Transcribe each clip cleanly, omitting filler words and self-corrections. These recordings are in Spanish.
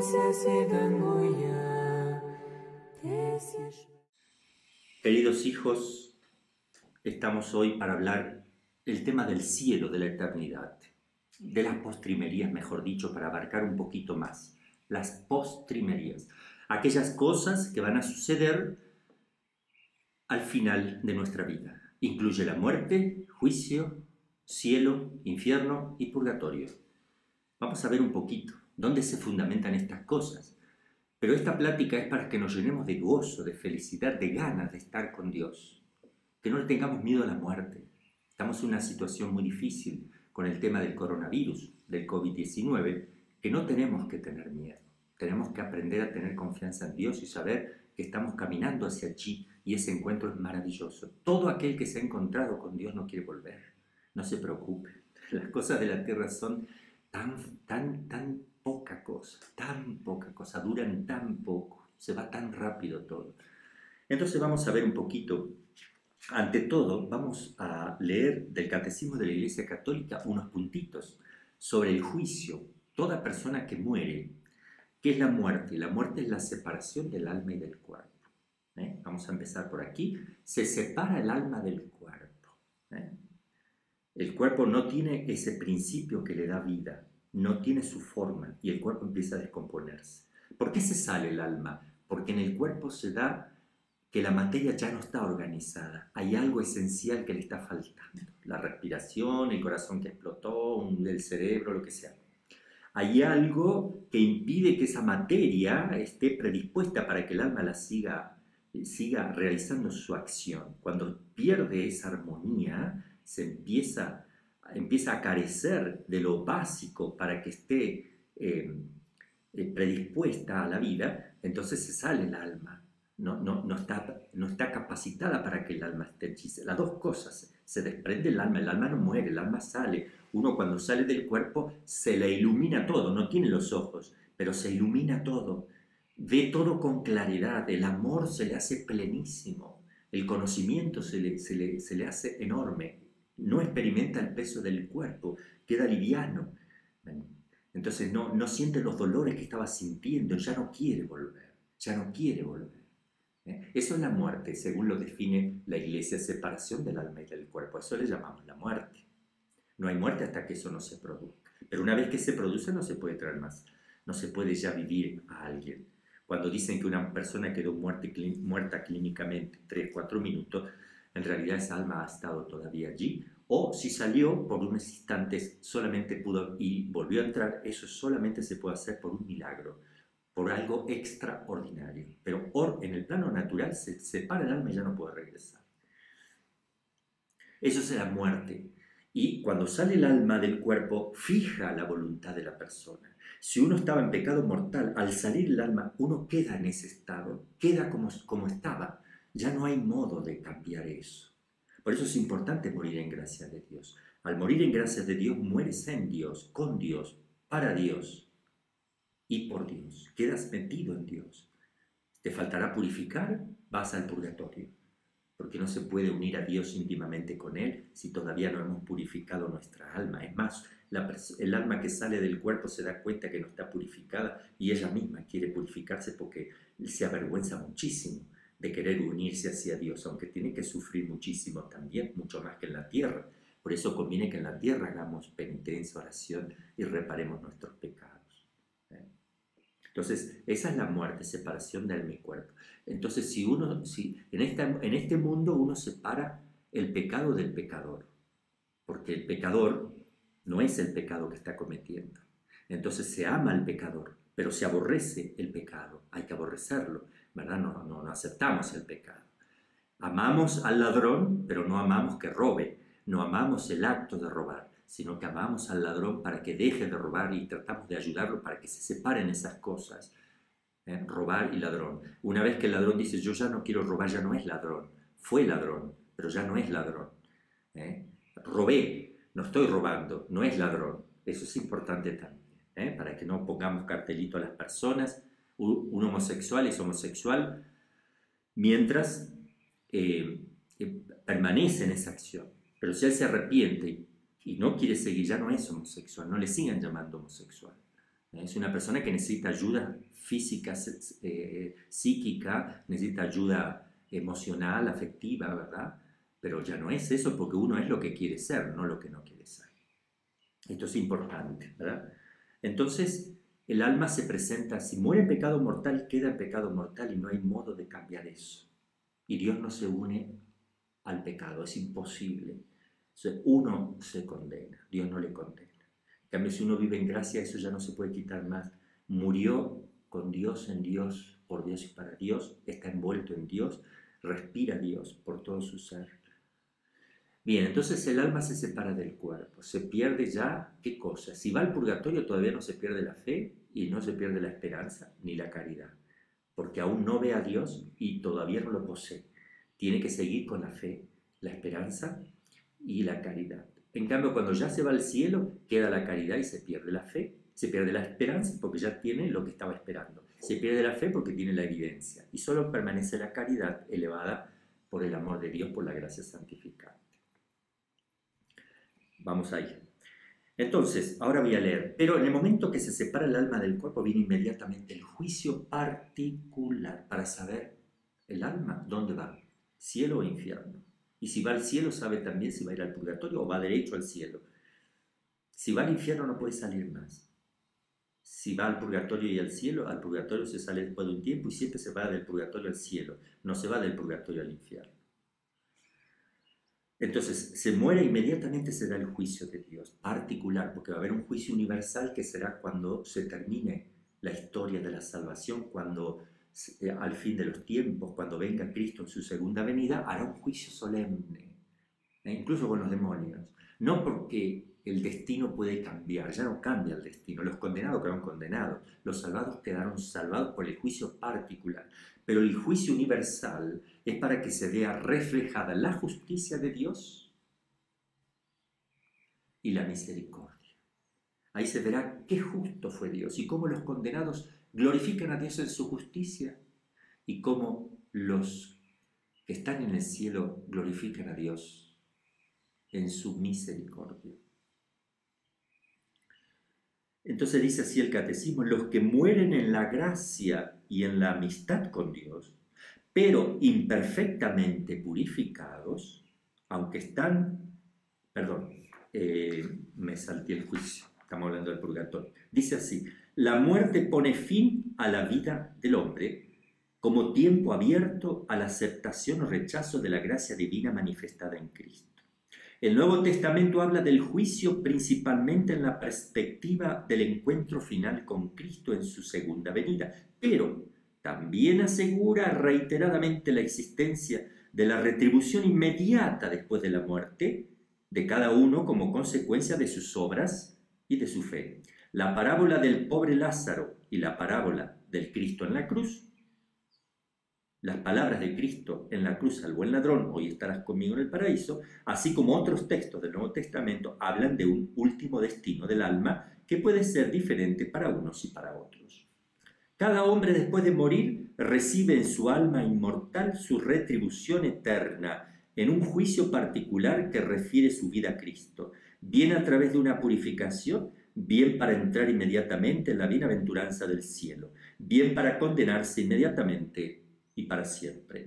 Queridos hijos, estamos hoy para hablar del tema del cielo, de la eternidad, de las postrimerías, mejor dicho, para abarcar un poquito más. Las postrimerías, aquellas cosas que van a suceder al final de nuestra vida. Incluye la muerte, juicio, cielo, infierno y purgatorio. Vamos a ver un poquito dónde se fundamentan estas cosas. Pero esta plática es para que nos llenemos de gozo, de felicidad, de ganas de estar con Dios. Que no le tengamos miedo a la muerte. Estamos en una situación muy difícil con el tema del coronavirus, del COVID-19, que no tenemos que tener miedo. Tenemos que aprender a tener confianza en Dios y saber que estamos caminando hacia allí y ese encuentro es maravilloso. Todo aquel que se ha encontrado con Dios no quiere volver. No se preocupe. Las cosas de la tierra son tan poca cosa, duran tan poco, se va tan rápido todo. Entonces vamos a ver un poquito, ante todo, vamos a leer del Catecismo de la Iglesia Católica unos puntitos sobre el juicio. Toda persona que muere, ¿qué es la muerte? La muerte es la separación del alma y del cuerpo. Vamos a empezar por aquí. Se separa el alma del cuerpo. El cuerpo no tiene ese principio que le da vida, no tiene su forma y el cuerpo empieza a descomponerse. ¿Por qué se sale el alma? Porque en el cuerpo se da que la materia ya no está organizada, hay algo esencial que le está faltando, la respiración, el corazón que explotó, el cerebro, lo que sea. Hay algo que impide que esa materia esté predispuesta para que el alma la siga realizando su acción. Cuando pierde esa armonía, se empieza a carecer de lo básico para que esté predispuesta a la vida, entonces se sale el alma. No está capacitada para que el alma esté hechiza. Las dos cosas, se desprende el alma no muere, el alma sale. Uno cuando sale del cuerpo se le ilumina todo, no tiene los ojos, pero se ilumina todo, ve todo con claridad, el amor se le hace plenísimo, el conocimiento se le hace enorme, no experimenta el peso del cuerpo, queda liviano. Entonces no siente los dolores que estaba sintiendo, ya no quiere volver. Eso es la muerte, según lo define la Iglesia, separación del alma y del cuerpo. Eso le llamamos la muerte. No hay muerte hasta que eso no se produzca. Pero una vez que se produce no se puede traer más, no se puede ya vivir a alguien. Cuando dicen que una persona quedó muerta clínicamente 3-4 minutos, en realidad esa alma ha estado todavía allí, o si salió por unos instantes solamente pudo y volvió a entrar, eso solamente se puede hacer por un milagro, por algo extraordinario. Pero en el plano natural se separa el alma y ya no puede regresar. Eso es la muerte. Y cuando sale el alma del cuerpo, fija la voluntad de la persona. Si uno estaba en pecado mortal, al salir el alma, uno queda en ese estado, queda como estaba. Ya no hay modo de cambiar eso. Por eso es importante morir en gracia de Dios. Al morir en gracia de Dios, mueres en Dios, con Dios, para Dios y por Dios. Quedas metido en Dios. ¿Te faltará purificar? Vas al purgatorio. Porque no se puede unir a Dios íntimamente con Él si todavía no hemos purificado nuestra alma. Es más, el alma que sale del cuerpo se da cuenta que no está purificada y ella misma quiere purificarse porque se avergüenza muchísimo de querer unirse hacia Dios, aunque tiene que sufrir muchísimo también, mucho más que en la tierra. Por eso conviene que en la tierra hagamos penitencia, oración y reparemos nuestros pecados. Entonces, esa es la muerte, separación de alma y cuerpo. Entonces, si en este mundo uno separa el pecado del pecador, porque el pecador no es el pecado que está cometiendo. Entonces se ama al pecador, pero se aborrece el pecado. Hay que aborrecerlo, ¿verdad? No aceptamos el pecado. Amamos al ladrón, pero no amamos que robe. No amamos el acto de robar, sino que amamos al ladrón para que deje de robar y tratamos de ayudarlo para que se separen esas cosas, robar y ladrón. Una vez que el ladrón dice, yo ya no quiero robar, ya no es ladrón. Fue ladrón, pero ya no es ladrón. Robé, no estoy robando, no es ladrón. Eso es importante también, para que no pongamos cartelito a las personas. Un homosexual es homosexual mientras permanece en esa acción. Pero si él se arrepiente y no quiere seguir, ya no es homosexual, no le sigan llamando homosexual. Es una persona que necesita ayuda física, psíquica, necesita ayuda emocional, afectiva, ¿verdad? Pero ya no es eso, porque uno es lo que quiere ser, no lo que no quiere ser. Esto es importante, ¿verdad? Entonces, el alma se presenta, si muere en pecado mortal, queda en pecado mortal y no hay modo de cambiar eso. Y Dios no se une al pecado, es imposible. O sea, uno se condena, Dios no le condena. En cambio, si uno vive en gracia, eso ya no se puede quitar más. Murió con Dios, en Dios, por Dios y para Dios, está envuelto en Dios, respira Dios por todo su ser. Bien, entonces el alma se separa del cuerpo, se pierde ya, ¿qué cosa? Si va al purgatorio todavía no se pierde la fe y no se pierde la esperanza ni la caridad, porque aún no ve a Dios y todavía no lo posee. Tiene que seguir con la fe, la esperanza y la caridad. En cambio, cuando ya se va al cielo, queda la caridad y se pierde la fe, se pierde la esperanza porque ya tiene lo que estaba esperando, se pierde la fe porque tiene la evidencia y solo permanece la caridad elevada por el amor de Dios, por la gracia santificante. Vamos ahí. Entonces, ahora voy a leer. Pero en el momento que se separa el alma del cuerpo, viene inmediatamente el juicio particular para saber el alma dónde va, cielo o infierno. Y si va al cielo, sabe también si va a ir al purgatorio o va derecho al cielo. Si va al infierno, no puede salir más. Si va al purgatorio y al purgatorio se sale después de un tiempo y siempre se va del purgatorio al cielo. No se va del purgatorio al infierno. Entonces, se muere inmediatamente, se da el juicio de Dios, particular, porque va a haber un juicio universal que será cuando se termine la historia de la salvación, cuando al fin de los tiempos, cuando venga Cristo en su segunda venida, hará un juicio solemne, incluso con los demonios. No porque el destino puede cambiar, ya no cambia el destino, los condenados quedaron condenados, los salvados quedaron salvados por el juicio particular. Pero el juicio universal es para que se vea reflejada la justicia de Dios y la misericordia. Ahí se verá qué justo fue Dios y cómo los condenados glorifican a Dios en su justicia y cómo los que están en el cielo glorifican a Dios en su misericordia. Entonces dice así el catecismo: los que mueren en la gracia y en la amistad con Dios, pero imperfectamente purificados, aunque están, me salté el juicio, estamos hablando del purgatorio. Dice así: la muerte pone fin a la vida del hombre como tiempo abierto a la aceptación o rechazo de la gracia divina manifestada en Cristo. El Nuevo Testamento habla del juicio principalmente en la perspectiva del encuentro final con Cristo en su segunda venida, pero también asegura reiteradamente la existencia de la retribución inmediata después de la muerte de cada uno como consecuencia de sus obras y de su fe. La parábola del pobre Lázaro y la parábola del Cristo en la cruz, las palabras de Cristo en la cruz al buen ladrón, hoy estarás conmigo en el paraíso, así como otros textos del Nuevo Testamento, hablan de un último destino del alma que puede ser diferente para unos y para otros. Cada hombre después de morir recibe en su alma inmortal su retribución eterna en un juicio particular que refiere su vida a Cristo, bien a través de una purificación, bien para entrar inmediatamente en la bienaventuranza del cielo, bien para condenarse inmediatamente y para siempre.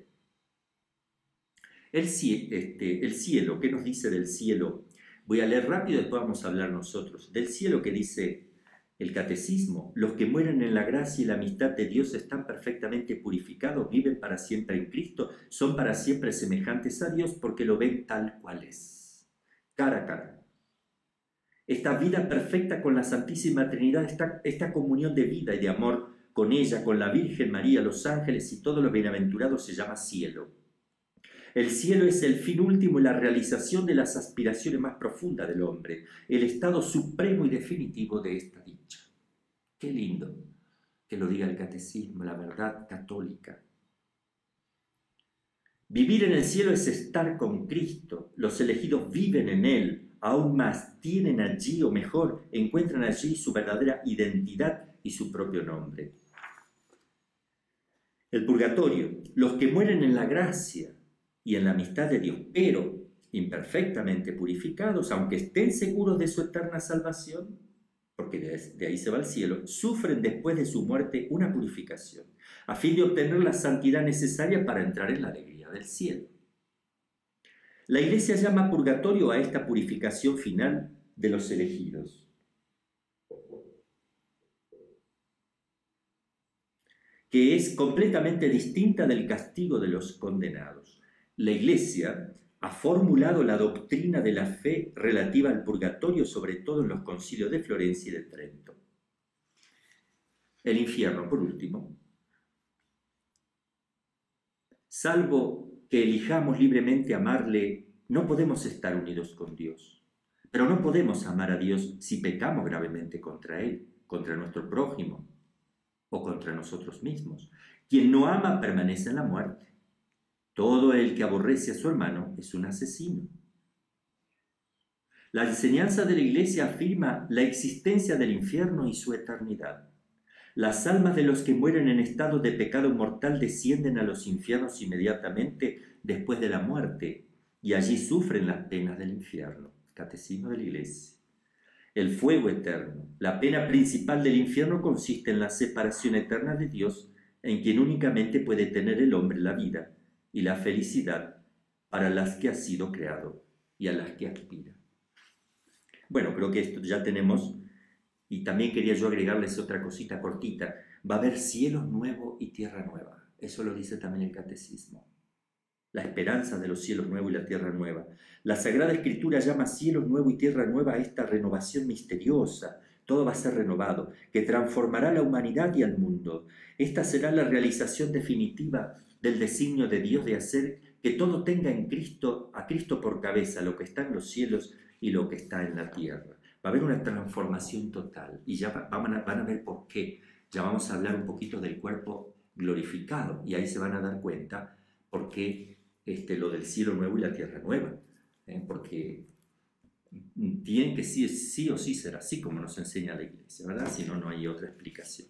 El cielo, ¿qué nos dice del cielo? Voy a leer rápido, después vamos a hablar nosotros. Del cielo, que dice el catecismo: los que mueren en la gracia y la amistad de Dios están perfectamente purificados, viven para siempre en Cristo, son para siempre semejantes a Dios porque lo ven tal cual es, cara a cara. Esta vida perfecta con la Santísima Trinidad, esta comunión de vida y de amor con ella, con la Virgen María, los ángeles y todos los bienaventurados, se llama cielo. El cielo es el fin último y la realización de las aspiraciones más profundas del hombre, el estado supremo y definitivo de esta dicha. Qué lindo que lo diga el catecismo, la verdad católica. Vivir en el cielo es estar con Cristo. Los elegidos viven en Él, aún más tienen allí, o mejor, encuentran allí su verdadera identidad y su propio nombre. El purgatorio: los que mueren en la gracia y en la amistad de Dios, pero imperfectamente purificados, aunque estén seguros de su eterna salvación, porque de ahí se va al cielo, sufren después de su muerte una purificación, a fin de obtener la santidad necesaria para entrar en la alegría del cielo. La Iglesia llama purgatorio a esta purificación final de los elegidos, que es completamente distinta del castigo de los condenados. La Iglesia ha formulado la doctrina de la fe relativa al purgatorio, sobre todo en los concilios de Florencia y de Trento. El infierno, por último. Salvo que elijamos libremente amarle, no podemos estar unidos con Dios. Pero no podemos amar a Dios si pecamos gravemente contra Él, contra nuestro prójimo o contra nosotros mismos. Quien no ama permanece en la muerte. Todo el que aborrece a su hermano es un asesino. La enseñanza de la Iglesia afirma la existencia del infierno y su eternidad. Las almas de los que mueren en estado de pecado mortal descienden a los infiernos inmediatamente después de la muerte y allí sufren las penas del infierno. Catecismo de la Iglesia. El fuego eterno, la pena principal del infierno, consiste en la separación eterna de Dios, en quien únicamente puede tener el hombre la vida y la felicidad para las que ha sido creado y a las que aspira. Bueno, creo que esto ya tenemos, y también quería yo agregarles otra cosita cortita. Va a haber cielo nuevo y tierra nueva. Eso lo dice también el Catecismo. La esperanza de los cielos nuevos y la tierra nueva. La Sagrada Escritura llama cielo nuevo y tierra nueva a esta renovación misteriosa. Todo va a ser renovado, que transformará la humanidad y al mundo. Esta será la realización definitiva del designio de Dios de hacer que todo tenga en Cristo, a Cristo por cabeza, lo que está en los cielos y lo que está en la tierra. Va a haber una transformación total y ya van a ver por qué. Ya vamos a hablar un poquito del cuerpo glorificado y ahí se van a dar cuenta por qué lo del cielo nuevo y la tierra nueva. Porque tienen que sí o sí ser así como nos enseña la Iglesia, ¿verdad? Si no, no hay otra explicación.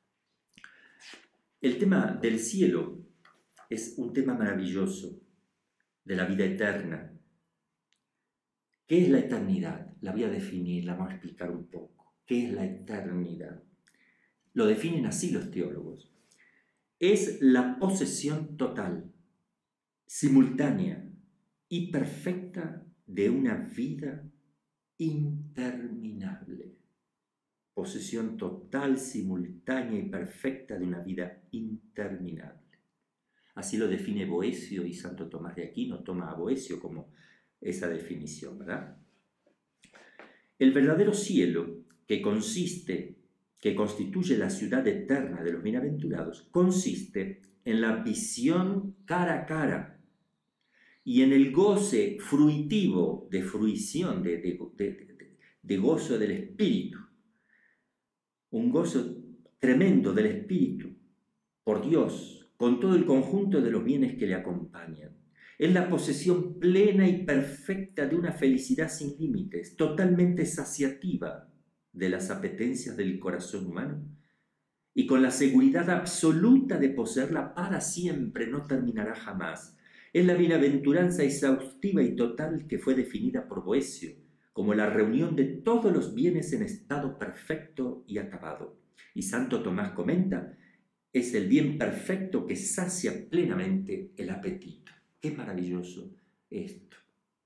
El tema del cielo es un tema maravilloso de la vida eterna. ¿Qué es la eternidad? La voy a definir, la vamos a explicar un poco. ¿Qué es la eternidad? Lo definen así los teólogos. Es la posesión total, simultánea y perfecta de una vida interminable. Posesión total, simultánea y perfecta de una vida interminable. Así lo define Boecio, y Santo Tomás de Aquino toma a Boecio como esa definición, ¿verdad? El verdadero cielo, que constituye la ciudad eterna de los bienaventurados, consiste en la visión cara a cara y en el goce fruitivo, de fruición, de gozo del Espíritu. Un gozo tremendo del Espíritu por Dios, con todo el conjunto de los bienes que le acompañan. Es la posesión plena y perfecta de una felicidad sin límites, totalmente saciativa de las apetencias del corazón humano y con la seguridad absoluta de poseerla para siempre, no terminará jamás. Es la bienaventuranza exhaustiva y total que fue definida por Boecio como la reunión de todos los bienes en estado perfecto y acabado. Y Santo Tomás comenta, es el bien perfecto que sacia plenamente el apetito. Qué maravilloso esto.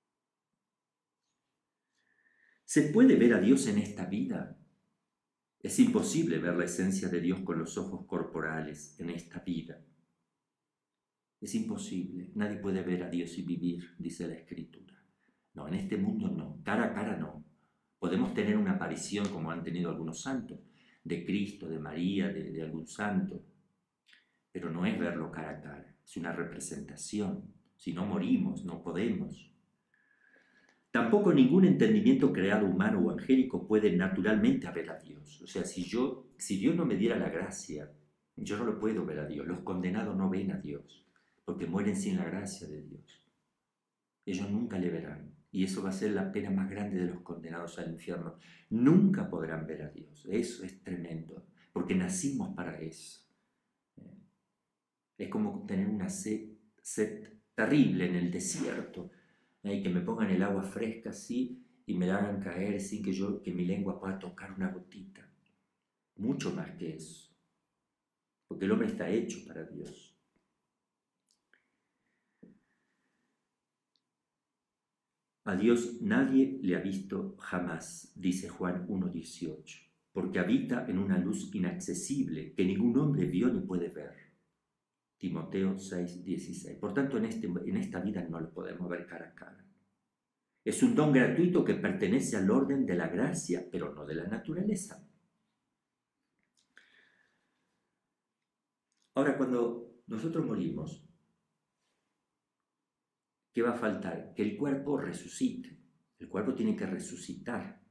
¿Se puede ver a Dios en esta vida? Es imposible ver la esencia de Dios con los ojos corporales en esta vida. Es imposible. Nadie puede ver a Dios y vivir, dice la Escritura. No, en este mundo no. Cara a cara no. Podemos tener una aparición como han tenido algunos santos, de Cristo, de María, de algún santo. Pero no es verlo cara a cara. Es una representación. Si no morimos, no podemos. Tampoco ningún entendimiento creado humano o angélico puede naturalmente ver a Dios. O sea, si Dios no me diera la gracia, yo no lo puedo ver a Dios. Los condenados no ven a Dios, porque mueren sin la gracia de Dios. Ellos nunca le verán. Y eso va a ser la pena más grande de los condenados al infierno. Nunca podrán ver a Dios. Eso es tremendo, porque nacimos para eso. Es como tener una sed terrible en el desierto, que me pongan el agua fresca así y me la hagan caer sin que mi lengua pueda tocar una gotita. Mucho más que eso, porque el hombre está hecho para Dios. A Dios nadie le ha visto jamás, dice Juan 1:18, porque habita en una luz inaccesible que ningún hombre vio ni puede ver. Timoteo 6:16. Por tanto, en esta vida no lo podemos ver cara a cara. Es un don gratuito que pertenece al orden de la gracia, pero no de la naturaleza. Ahora, cuando nosotros morimos, ¿qué va a faltar? Que el cuerpo resucite. El cuerpo tiene que resucitar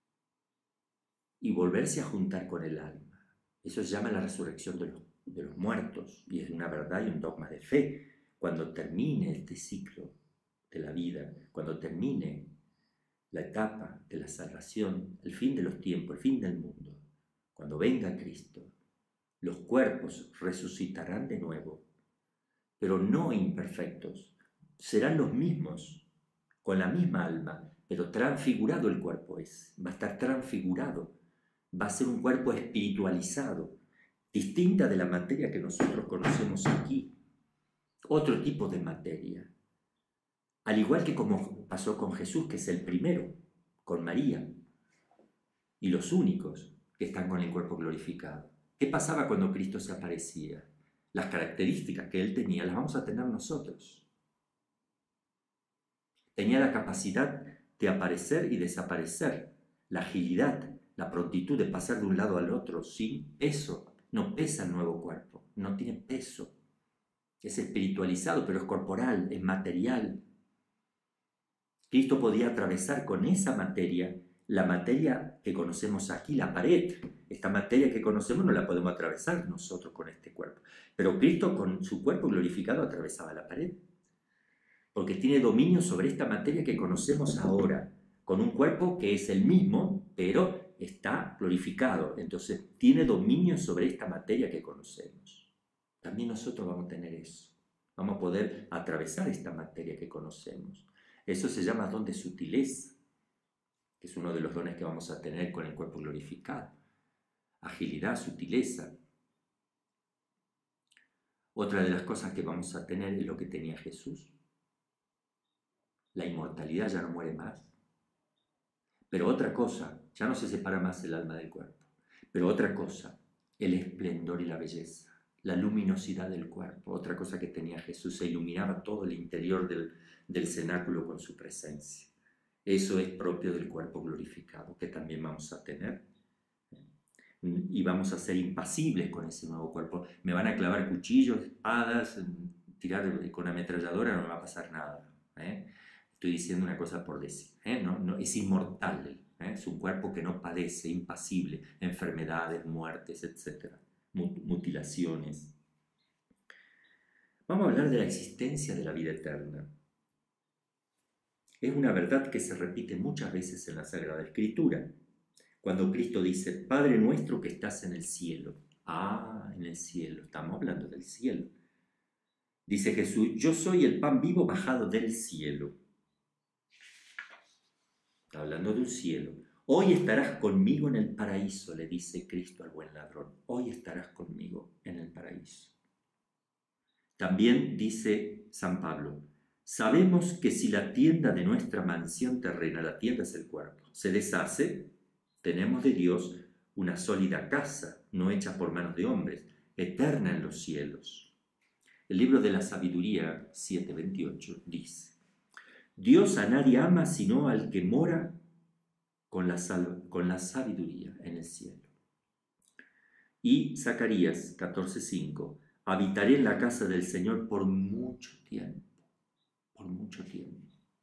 y volverse a juntar con el alma. Eso se llama la resurrección de los muertos, y es una verdad y un dogma de fe. Cuando termine este ciclo de la vida, cuando termine la etapa de la salvación, el fin de los tiempos, el fin del mundo, cuando venga Cristo, los cuerpos resucitarán de nuevo, pero no imperfectos. Serán los mismos, con la misma alma, pero transfigurado el cuerpo va a estar transfigurado, va a ser un cuerpo espiritualizado, distinta de la materia que nosotros conocemos aquí, otro tipo de materia. Al igual que como pasó con Jesús, que es el primero, con María, y los únicos que están con el cuerpo glorificado. ¿Qué pasaba cuando Cristo se aparecía? Las características que Él tenía las vamos a tener nosotros. Tenía la capacidad de aparecer y desaparecer, la agilidad, la prontitud de pasar de un lado al otro sin peso. No pesa el nuevo cuerpo, no tiene peso. Es espiritualizado, pero es corporal, es material. Cristo podía atravesar con esa materia, la materia que conocemos aquí, la pared. Esta materia que conocemos no la podemos atravesar nosotros con este cuerpo. Pero Cristo con su cuerpo glorificado atravesaba la pared. Porque tiene dominio sobre esta materia que conocemos ahora, con un cuerpo que es el mismo, pero está glorificado. Entonces tiene dominio sobre esta materia que conocemos. También nosotros vamos a tener eso. Vamos a poder atravesar esta materia que conocemos. Eso se llama don de sutileza, que es uno de los dones que vamos a tener con el cuerpo glorificado. Agilidad, sutileza. Otra de las cosas que vamos a tener es lo que tenía Jesús. La inmortalidad, ya no muere más. Pero otra cosa, ya no se separa más el alma del cuerpo. Pero otra cosa, el esplendor y la belleza, la luminosidad del cuerpo. Otra cosa que tenía Jesús, se iluminaba todo el interior del cenáculo con su presencia. Eso es propio del cuerpo glorificado, que también vamos a tener. Y vamos a ser impasibles con ese nuevo cuerpo. Me van a clavar cuchillos, espadas, tirar con ametralladora, no me va a pasar nada. Estoy diciendo una cosa por decir. No, es inmortal. Es un cuerpo que no padece, impasible, enfermedades, muertes, etc. Mutilaciones. Vamos a hablar de la existencia de la vida eterna. Es una verdad que se repite muchas veces en la Sagrada Escritura. Cuando Cristo dice, Padre nuestro que estás en el cielo. En el cielo, estamos hablando del cielo. Dice Jesús, yo soy el pan vivo bajado del cielo. Está hablando del cielo. Hoy estarás conmigo en el paraíso, le dice Cristo al buen ladrón. Hoy estarás conmigo en el paraíso. También dice San Pablo, sabemos que si la tienda de nuestra mansión terrena, la tienda es el cuerpo, se deshace, tenemos de Dios una sólida casa, no hecha por manos de hombres, eterna en los cielos. El libro de la Sabiduría 7:28 dice, Dios a nadie ama sino al que mora con la sabiduría en el cielo. Y Zacarías 14:5, habitaré en la casa del Señor por mucho tiempo. Por mucho tiempo.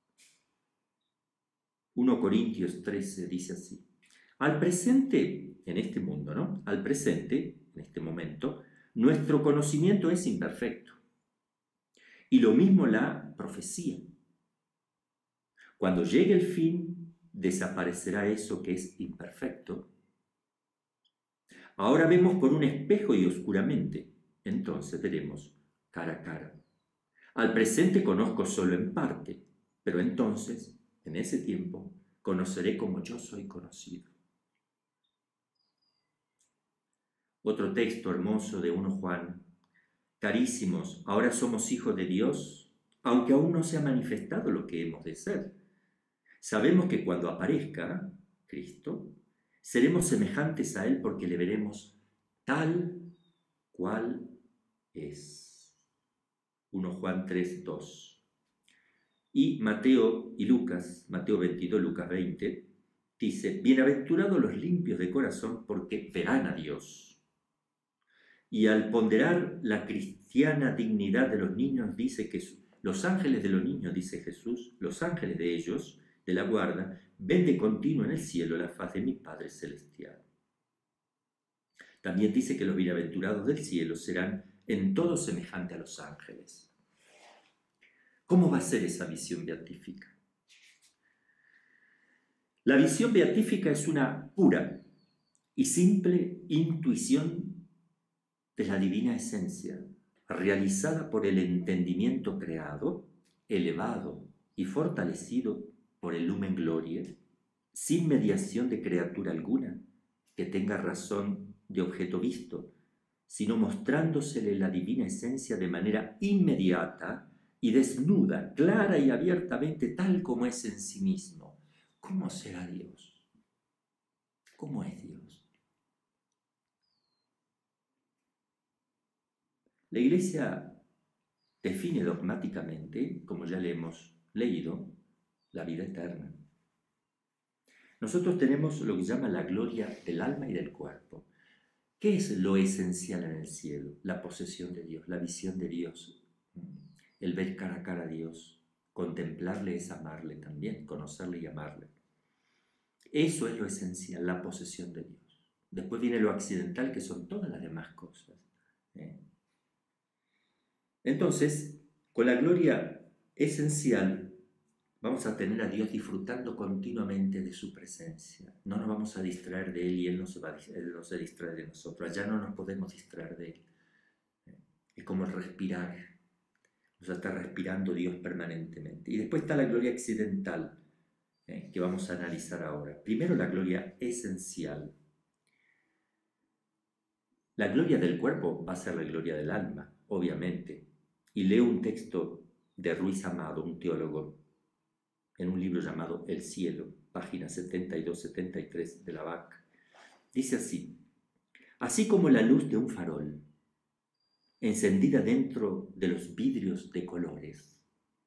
1 Corintios 13 dice así. Al presente, en este mundo, ¿no? Al presente, en este momento, nuestro conocimiento es imperfecto. Y lo mismo la profecía. Cuando llegue el fin, desaparecerá eso que es imperfecto. Ahora vemos por un espejo y oscuramente. Entonces veremos cara a cara. Al presente conozco solo en parte, pero entonces, en ese tiempo, conoceré como yo soy conocido. Otro texto hermoso de 1 Juan. Carísimos, ahora somos hijos de Dios, aunque aún no se ha manifestado lo que hemos de ser. Sabemos que cuando aparezca Cristo, seremos semejantes a Él porque le veremos tal cual es. 1 Juan 3, 2. Y Mateo y Lucas, Mateo 22, Lucas 20, dice, bienaventurados los limpios de corazón porque verán a Dios. Y al ponderar la cristiana dignidad de los niños, dice que los ángeles de los niños, dice Jesús, los ángeles de ellos, de la guarda, ven de continuo en el cielo la faz de mi Padre Celestial. También dice que los bienaventurados del cielo serán en todo semejante a los ángeles. ¿Cómo va a ser esa visión beatífica? La visión beatífica es una pura y simple intuición de la divina esencia, realizada por el entendimiento creado, elevado y fortalecido por el Lumen Gloriae, sin mediación de criatura alguna que tenga razón de objeto visto, sino mostrándosele la divina esencia de manera inmediata y desnuda, clara y abiertamente, tal como es en sí mismo. ¿Cómo será Dios? ¿Cómo es Dios? La Iglesia define dogmáticamente, como ya le hemos leído, la vida eterna. Nosotros tenemos lo que llama la gloria del alma y del cuerpo. ¿Qué es lo esencial en el cielo? La posesión de Dios, la visión de Dios, el ver cara a cara a Dios. Contemplarle es amarle también, conocerle y amarle. Eso es lo esencial, la posesión de Dios. Después viene lo accidental, que son todas las demás cosas. Entonces, con la gloria esencial, vamos a tener a Dios disfrutando continuamente de su presencia. No nos vamos a distraer de Él y Él no se distrae de nosotros. Allá no nos podemos distraer de Él. Es como el respirar. Vamos a estar respirando Dios permanentemente. Y después está la gloria accidental, que vamos a analizar ahora. Primero la gloria esencial. La gloria del cuerpo va a ser la gloria del alma, obviamente. Y leo un texto de Ruiz Amado, un teólogo, en un libro llamado El cielo, páginas 72-73 de la BAC. Dice así: así como la luz de un farol, encendida dentro de los vidrios de colores,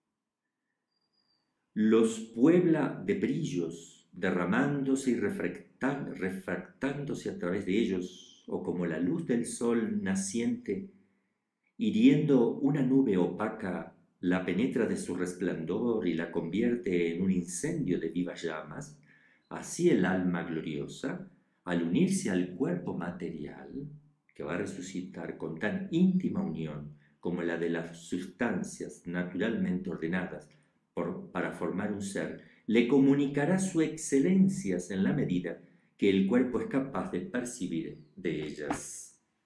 los puebla de brillos, derramándose y refractándose a través de ellos, o como la luz del sol naciente, hiriendo una nube opaca, la penetra de su resplandor y la convierte en un incendio de vivas llamas, así el alma gloriosa, al unirse al cuerpo material, que va a resucitar con tan íntima unión como la de las sustancias naturalmente ordenadas para formar un ser, le comunicará sus excelencias en la medida que el cuerpo es capaz de percibir de ellas.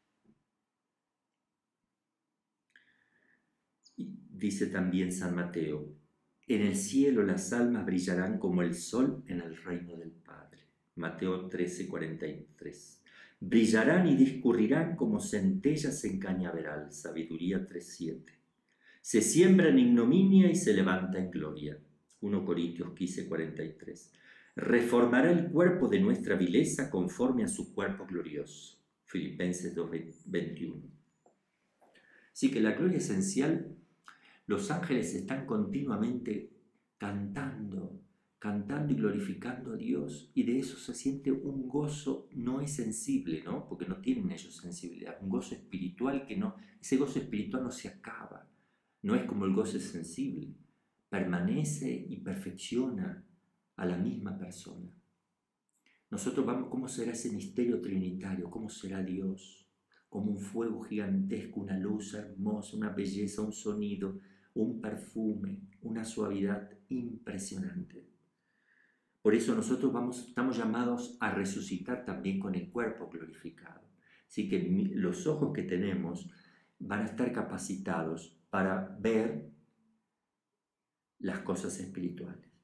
Dice también San Mateo: en el cielo las almas brillarán como el sol en el reino del Padre. Mateo 13:43. Brillarán y discurrirán como centellas en cañaveral. Sabiduría 3:7. Se siembra en ignominia y se levanta en gloria. 1 Corintios 15:43. Reformará el cuerpo de nuestra vileza conforme a su cuerpo glorioso. Filipenses 2:21. Así que la gloria esencial, los ángeles están continuamente cantando y glorificando a Dios, y de eso se siente un gozo. No es sensible, ¿no? Porque no tienen ellos sensibilidad, un gozo espiritual que no, ese gozo espiritual no se acaba, no es como el gozo sensible, permanece y perfecciona a la misma persona. Nosotros vamos, ¿cómo será ese misterio trinitario? ¿Cómo será Dios? Como un fuego gigantesco, una luz hermosa, una belleza, un sonido, un perfume, una suavidad impresionante. Por eso nosotros estamos llamados a resucitar también con el cuerpo glorificado. Así que los ojos que tenemos van a estar capacitados para ver las cosas espirituales.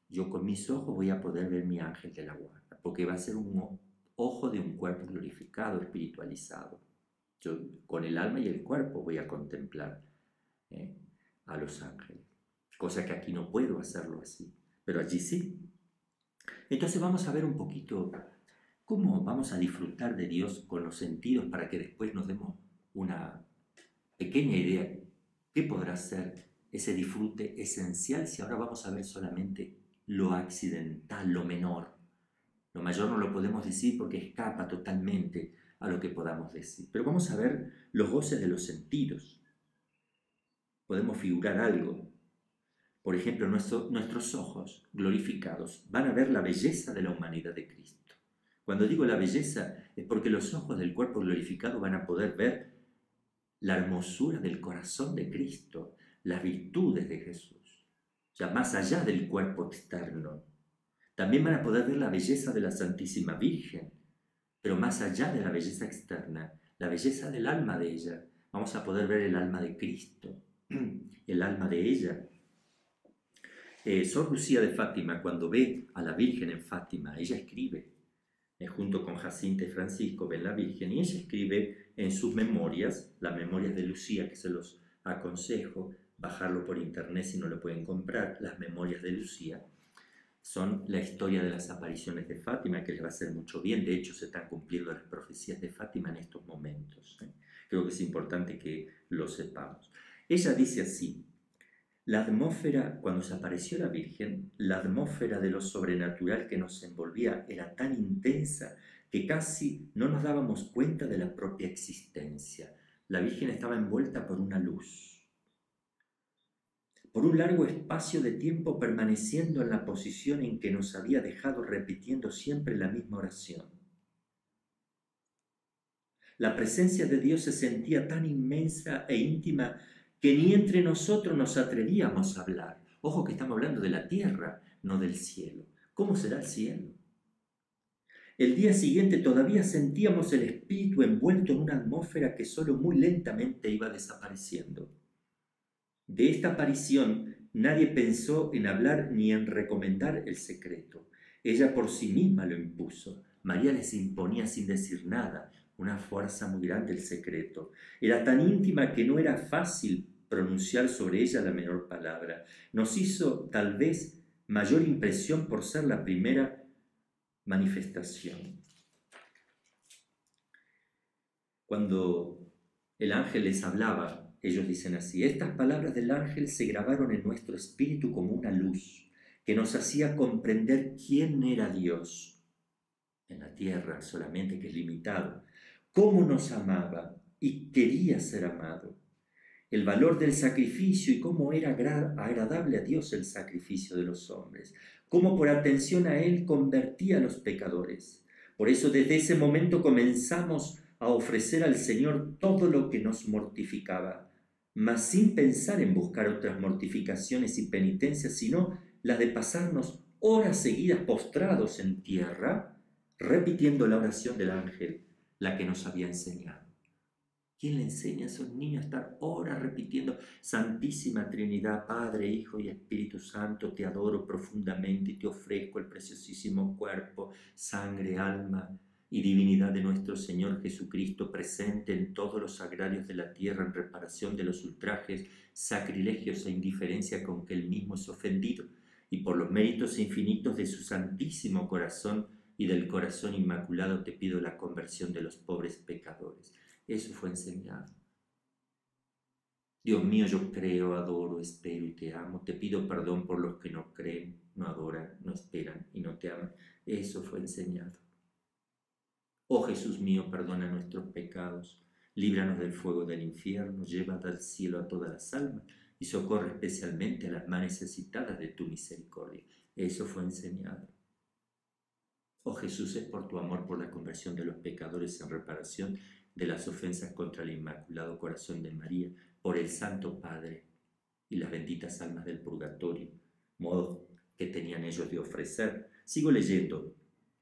yo con mis ojos voy a poder ver mi ángel de la guarda, porque va a ser un ojo de un cuerpo glorificado, espiritualizado. Yo con el alma y el cuerpo voy a contemplar a los ángeles, cosa que aquí no puedo hacerlo así, pero allí sí. Entonces vamos a ver un poquito cómo vamos a disfrutar de Dios con los sentidos para que después nos demos una pequeña idea qué podrá ser ese disfrute esencial si ahora vamos a ver solamente lo accidental, lo menor. Lo mayor no lo podemos decir porque escapa totalmente a lo que podamos decir. Pero vamos a ver los goces de los sentidos. Podemos figurar algo. Por ejemplo, nuestros ojos glorificados van a ver la belleza de la humanidad de Cristo. Cuando digo la belleza es porque los ojos del cuerpo glorificado van a poder ver la hermosura del corazón de Cristo, las virtudes de Jesús, ya más allá del cuerpo externo. También van a poder ver la belleza de la Santísima Virgen, pero más allá de la belleza externa, la belleza del alma de ella. Vamos a poder ver el alma de Cristo, el alma de ella. Sor Lucía de Fátima, cuando ve a la Virgen en Fátima, ella escribe, junto con Jacinta y Francisco, ven la Virgen, y ella escribe en sus memorias, las memorias de Lucía, que se los aconsejo, bajarlo por internet si no lo pueden comprar, las memorias de Lucía, son la historia de las apariciones de Fátima, que les va a hacer mucho bien. De hecho, se están cumpliendo las profecías de Fátima en estos momentos. Creo que es importante que lo sepamos. Ella dice así: la atmósfera, cuando se apareció la Virgen, la atmósfera de lo sobrenatural que nos envolvía era tan intensa que casi no nos dábamos cuenta de la propia existencia. La Virgen estaba envuelta por una luz. Por un largo espacio de tiempo permaneciendo en la posición en que nos había dejado, repitiendo siempre la misma oración. La presencia de Dios se sentía tan inmensa e íntima que ni entre nosotros nos atrevíamos a hablar. Ojo que estamos hablando de la tierra, no del cielo. ¿Cómo será el cielo? El día siguiente todavía sentíamos el espíritu envuelto en una atmósfera que solo muy lentamente iba desapareciendo. De esta aparición nadie pensó en hablar ni en recomendar el secreto. Ella por sí misma lo impuso. María les imponía sin decir nada, una fuerza muy grande el secreto. Era tan íntima que no era fácil pronunciar sobre ella la menor palabra. Nos hizo tal vez mayor impresión por ser la primera manifestación. Cuando el ángel les hablaba, ellos dicen así: estas palabras del ángel se grabaron en nuestro espíritu como una luz que nos hacía comprender quién era Dios en la tierra solamente, que es limitado, cómo nos amaba y quería ser amado, el valor del sacrificio y cómo era agradable a Dios el sacrificio de los hombres, cómo por atención a Él convertía a los pecadores. Por eso desde ese momento comenzamos a ofrecer al Señor todo lo que nos mortificaba, mas sin pensar en buscar otras mortificaciones y penitencias, sino las de pasarnos horas seguidas postrados en tierra, repitiendo la oración del ángel, la que nos había enseñado. ¿Quién le enseña a esos niños a estar horas repitiendo: Santísima Trinidad, Padre, Hijo y Espíritu Santo, te adoro profundamente y te ofrezco el preciosísimo cuerpo, sangre, alma y divinidad de nuestro Señor Jesucristo, presente en todos los sagrarios de la tierra en reparación de los ultrajes, sacrilegios e indiferencia con que Él mismo es ofendido, y por los méritos infinitos de su santísimo corazón y del corazón inmaculado te pido la conversión de los pobres pecadores. Eso fue enseñado. Dios mío, yo creo, adoro, espero y te amo. Te pido perdón por los que no creen, no adoran, no esperan y no te aman. Eso fue enseñado. Oh Jesús mío, perdona nuestros pecados, líbranos del fuego del infierno, lleva al cielo a todas las almas y socorre especialmente a las más necesitadas de tu misericordia. Eso fue enseñado. Oh Jesús, es por tu amor por la conversión de los pecadores en reparación de las ofensas contra el Inmaculado Corazón de María, por el Santo Padre y las benditas almas del purgatorio, modo que tenían ellos de ofrecer. Sigo leyendo.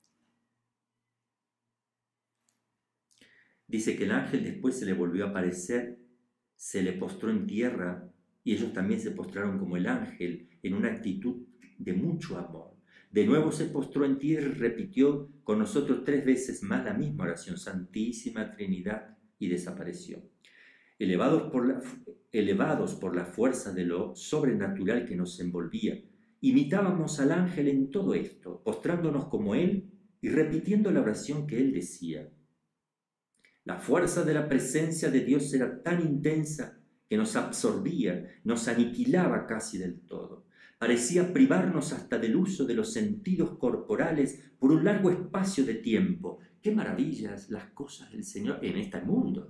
Dice que el ángel después se le volvió a aparecer, se le postró en tierra y ellos también se postraron como el ángel. en una actitud de mucho amor. De nuevo se postró en tierra y repitió con nosotros 3 veces más la misma oración, Santísima Trinidad, y desapareció. Elevados por la fuerza de lo sobrenatural que nos envolvía, imitábamos al ángel en todo esto, postrándonos como él y repitiendo la oración que él decía. La fuerza de la presencia de Dios era tan intensa que nos absorbía, nos aniquilaba casi del todo. Parecía privarnos hasta del uso de los sentidos corporales por un largo espacio de tiempo. ¡Qué maravillas las cosas del Señor en este mundo!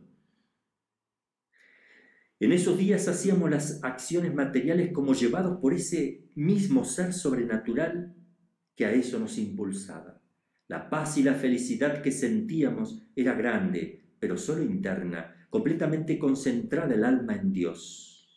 En esos días hacíamos las acciones materiales como llevados por ese mismo ser sobrenatural que a eso nos impulsaba. La paz y la felicidad que sentíamos era grande, pero solo interna, completamente concentrada el alma en Dios.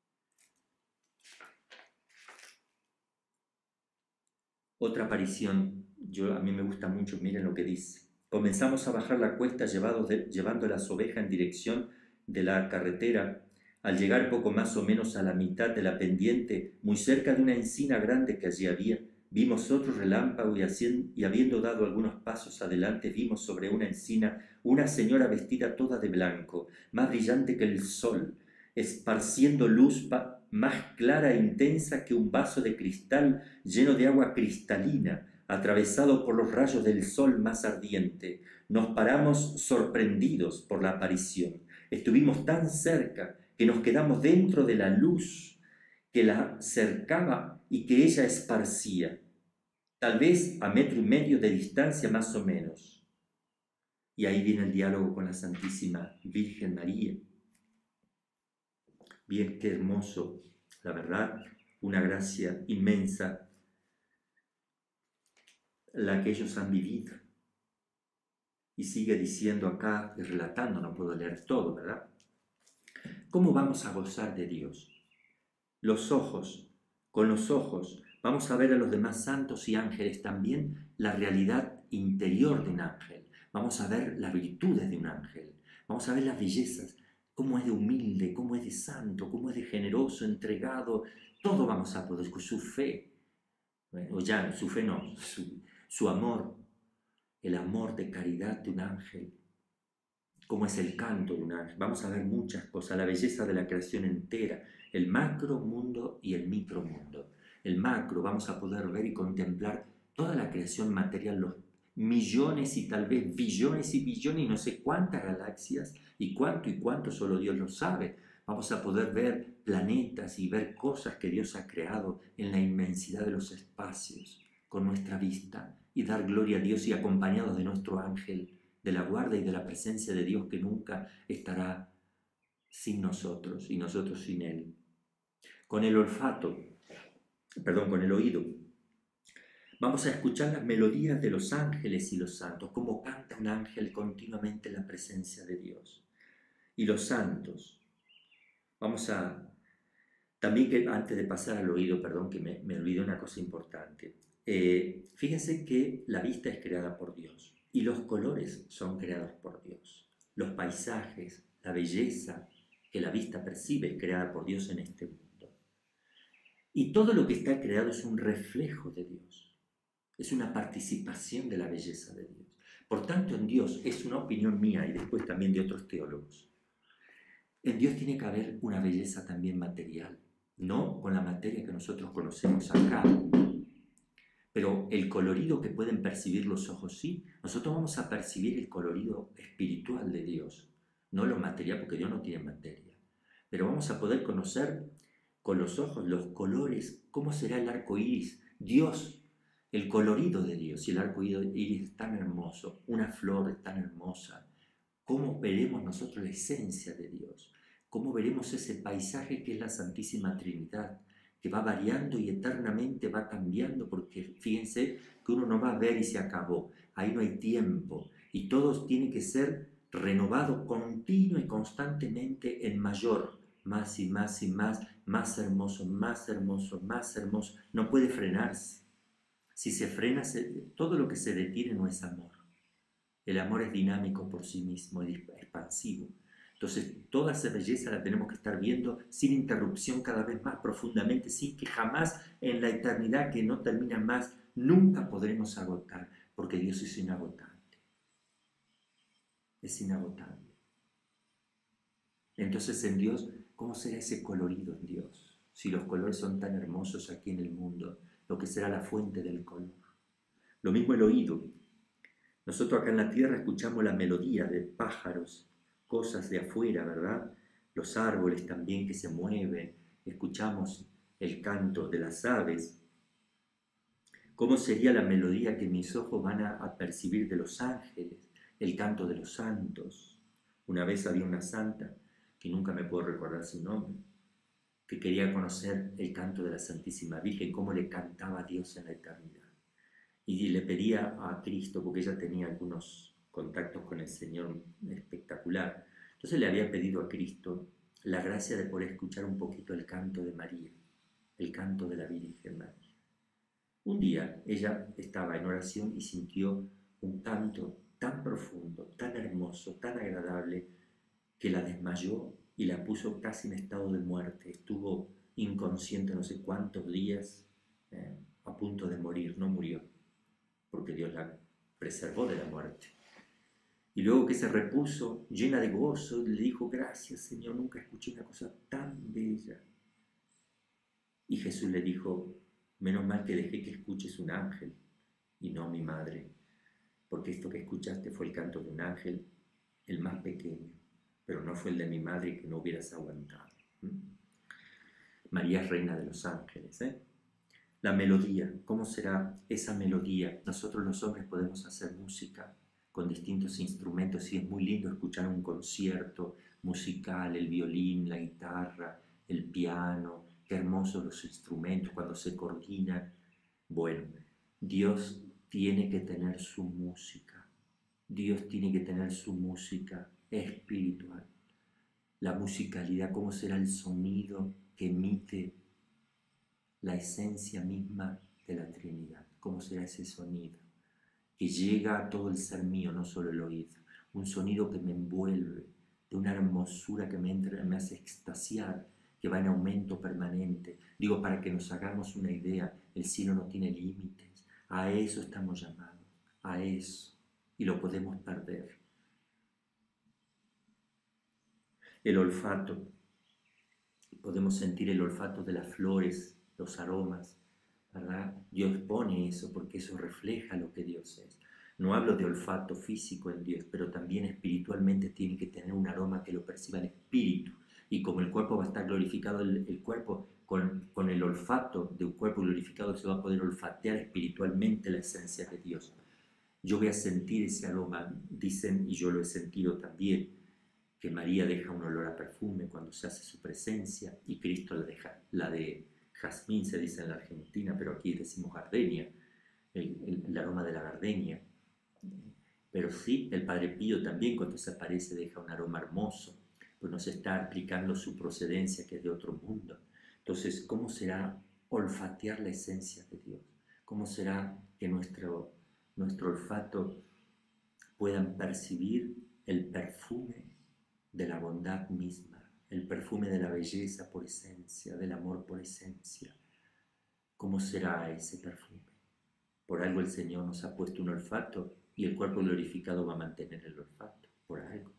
Otra aparición, a mí me gusta mucho, miren lo que dice. Comenzamos a bajar la cuesta llevando las ovejas en dirección de la carretera. Al llegar poco más o menos a la mitad de la pendiente, muy cerca de una encina grande que allí había, vimos otro relámpago y habiendo dado algunos pasos adelante, vimos sobre una encina una señora vestida toda de blanco, más brillante que el sol, esparciendo luz más clara e intensa que un vaso de cristal lleno de agua cristalina, atravesado por los rayos del sol más ardiente. Nos paramos sorprendidos por la aparición. Estuvimos tan cerca que nos quedamos dentro de la luz que la cercaba y que ella esparcía, tal vez a 1,5 metros de distancia más o menos. Y ahí viene el diálogo con la Santísima Virgen María. Bien, qué hermoso, la verdad, una gracia inmensa la que ellos han vivido. Y sigue diciendo acá, y relatando, no puedo leer todo, ¿verdad? ¿Cómo vamos a gozar de Dios? Con los ojos, vamos a ver a los demás santos y ángeles también la realidad interior de un ángel. Vamos a ver las virtudes de un ángel. Vamos a ver las bellezas, cómo es de humilde, cómo es de santo, cómo es de generoso, entregado. Todo vamos a poder, con su fe, o ya, su fe no, su amor, el amor de caridad de un ángel. Cómo es el canto de un ángel. Vamos a ver muchas cosas, la belleza de la creación entera, el macro mundo y el micro mundo. El macro, vamos a poder ver y contemplar toda la creación material, los millones y tal vez billones y billones y no sé cuántas galaxias y cuánto solo Dios lo sabe. Vamos a poder ver planetas y ver cosas que Dios ha creado en la inmensidad de los espacios con nuestra vista y dar gloria a Dios y acompañados de nuestro ángel de la guarda y de la presencia de Dios que nunca estará sin nosotros y nosotros sin Él. Con el oído, vamos a escuchar las melodías de los ángeles y los santos, cómo canta un ángel continuamente en la presencia de Dios. Y los santos, también que antes de pasar al oído, que me olvidé una cosa importante. Fíjense que la vista es creada por Dios. Y los colores son creados por Dios. Los paisajes, la belleza que la vista percibe es creada por Dios en este mundo. Y todo lo que está creado es un reflejo de Dios. Es una participación de la belleza de Dios. Por tanto, en Dios, es una opinión mía y después también de otros teólogos, en Dios tiene que haber una belleza también material, no con la materia que nosotros conocemos acá. Pero el colorido que pueden percibir los ojos, sí, nosotros vamos a percibir el colorido espiritual de Dios, no lo material, porque Dios no tiene materia. Pero vamos a poder conocer con los ojos los colores, cómo será el arco iris, Dios, el colorido de Dios, y el arco iris es tan hermoso, una flor es tan hermosa, cómo veremos nosotros la esencia de Dios, cómo veremos ese paisaje que es la Santísima Trinidad, que va variando y eternamente va cambiando, porque fíjense que uno no va a ver y se acabó, ahí no hay tiempo, y todo tiene que ser renovado continuo y constantemente en mayor, más y más y más hermoso, más hermoso, más hermoso, no puede frenarse. Si se frena, todo lo que se detiene no es amor. El amor es dinámico por sí mismo, es expansivo. Entonces, toda esa belleza la tenemos que estar viendo sin interrupción, cada vez más profundamente, sin que jamás en la eternidad que no termina más, nunca podremos agotar, porque Dios es inagotable. Es inagotable. Entonces, en Dios, ¿cómo será ese colorido en Dios? Si los colores son tan hermosos aquí en el mundo, lo que será la fuente del color. Lo mismo el oído. Nosotros acá en la tierra escuchamos la melodía de pájaros, cosas de afuera, ¿verdad? Los árboles también que se mueven, escuchamos el canto de las aves. ¿Cómo sería la melodía que mis ojos van a percibir de los ángeles, el canto de los santos? Una vez había una santa, que nunca me puedo recordar su nombre, que quería conocer el canto de la Santísima Virgen, cómo le cantaba a Dios en la eternidad. Y le pedía a Cristo, porque ella tenía algunos contactos con el Señor espectacular. Entonces le había pedido a Cristo la gracia de poder escuchar un poquito el canto de María, el canto de la Virgen María. Un día ella estaba en oración y sintió un canto tan profundo, tan hermoso, tan agradable, que la desmayó y la puso casi en estado de muerte. Estuvo inconsciente no sé cuántos días, a punto de morir, no murió, porque Dios la preservó de la muerte. Y luego que se repuso, llena de gozo, le dijo: gracias, Señor, nunca escuché una cosa tan bella. Y Jesús le dijo: menos mal que dejé que escuches un ángel y no mi madre, porque esto que escuchaste fue el canto de un ángel, el más pequeño, pero no fue el de mi madre, que no hubieras aguantado. María es reina de los ángeles, ¿eh? La melodía, ¿cómo será esa melodía? Nosotros los hombres podemos hacer música con distintos instrumentos y es muy lindo escuchar un concierto musical, el violín, la guitarra, el piano, qué hermosos los instrumentos cuando se coordinan. Bueno, Dios tiene que tener su música, Dios tiene que tener su música espiritual. La musicalidad, ¿cómo será el sonido que emite la esencia misma de la Trinidad? ¿Cómo será ese sonido? Que llega a todo el ser mío, no solo el oído. Un sonido que me envuelve, de una hermosura que me hace extasiar, que va en aumento permanente. Digo, para que nos hagamos una idea, el cielo no tiene límites. A eso estamos llamados, a eso. Y lo podemos perder. El olfato. Podemos sentir el olfato de las flores, los aromas, ¿verdad? Dios pone eso porque eso refleja lo que Dios es. No hablo de olfato físico en Dios, pero también espiritualmente tiene que tener un aroma que lo perciba el espíritu. Y como el cuerpo va a estar glorificado, el cuerpo con el olfato de un cuerpo glorificado se va a poder olfatear espiritualmente la esencia de Dios. Yo voy a sentir ese aroma, dicen, y yo lo he sentido también, que María deja un olor a perfume cuando se hace su presencia y Cristo la deja, la de jazmín se dice en la Argentina, pero aquí decimos gardenia, el aroma de la gardenia. Pero sí, el Padre Pío también cuando se aparece deja un aroma hermoso, pues nos está explicando su procedencia, que es de otro mundo. Entonces, ¿cómo será olfatear la esencia de Dios? ¿Cómo será que nuestro olfato puedan percibir el perfume de la bondad misma, el perfume de la belleza por esencia, del amor por esencia? ¿Cómo será ese perfume? Por algo el Señor nos ha puesto un olfato y el cuerpo glorificado va a mantener el olfato, por algo.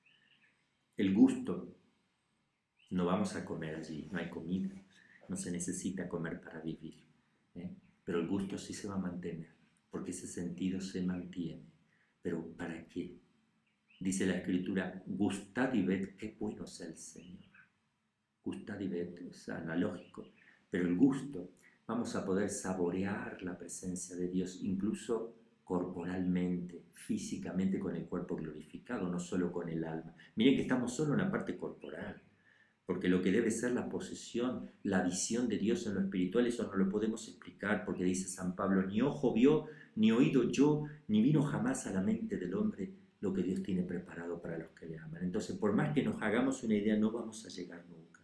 El gusto, no vamos a comer allí, no hay comida, no se necesita comer para vivir, pero el gusto sí se va a mantener, porque ese sentido se mantiene. ¿Pero para qué? Dice la Escritura: gustad y ved qué bueno es el Señor. Gustad y ved, es analógico, pero el gusto, vamos a poder saborear la presencia de Dios incluso corporalmente, físicamente, con el cuerpo glorificado, no solo con el alma. Miren que estamos solo en la parte corporal, porque lo que debe ser la posesión, la visión de Dios en lo espiritual, eso no lo podemos explicar, porque dice San Pablo: ni ojo vio, ni oído oyó, ni vino jamás a la mente del hombre lo que Dios tiene preparado para los que le aman. Entonces, por más que nos hagamos una idea, no vamos a llegar nunca.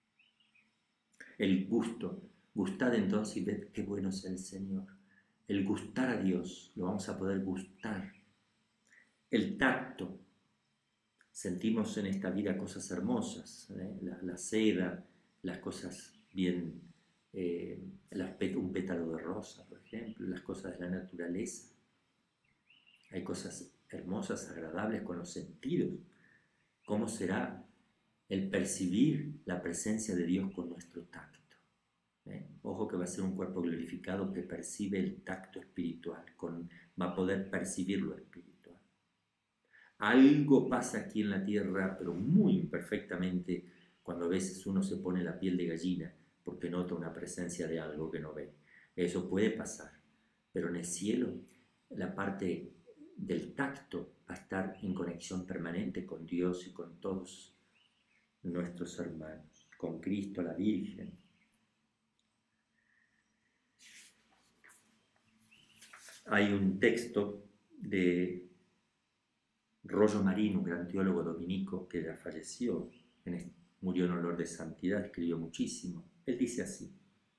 El gusto, gustad entonces y ved qué bueno es el Señor. El gustar a Dios, lo vamos a poder gustar. El tacto, sentimos en esta vida cosas hermosas, la seda, las cosas bien, un pétalo de rosa, por ejemplo, las cosas de la naturaleza. Hay cosas hermosas, agradables con los sentidos. ¿Cómo será el percibir la presencia de Dios con nuestro tacto? Ojo que va a ser un cuerpo glorificado que percibe el tacto espiritual, va a poder percibir lo espiritual. Algo pasa aquí en la tierra, pero muy imperfectamente, cuando a veces uno se pone la piel de gallina porque nota una presencia de algo que no ve. Eso puede pasar, pero en el cielo la parte del tacto va a estar en conexión permanente con Dios y con todos nuestros hermanos, con Cristo, la Virgen. Hay un texto de Rollo Marín, un gran teólogo dominico que ya falleció, murió en olor de santidad, escribió muchísimo. Él dice así,